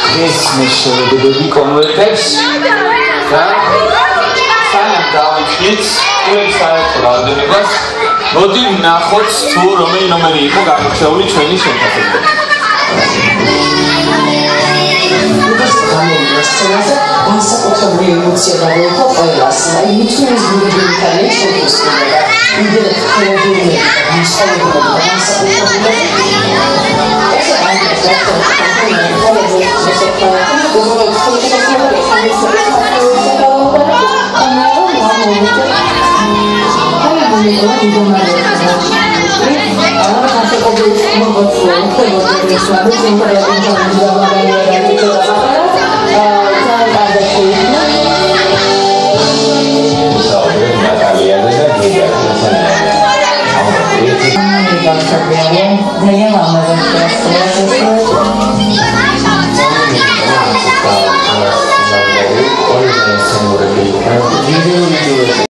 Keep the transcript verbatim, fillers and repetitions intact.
ეს მეშლებები კონვერტებს და სანამ დავიხნით ეს საერთო რაოდენობას მოდი ვნახოთ თუ რომელი ნომერი იყო გამორჩეული ჩვენი შეფასებიდან სცენაზე განსაკუთრებული ემოცია გადაუხო ყველას. აი მithmes გულები იქნება შეგესწრება. იმდენად ხელოვნური განსხვავებული და განსაკუთრებული. ეს არის Saya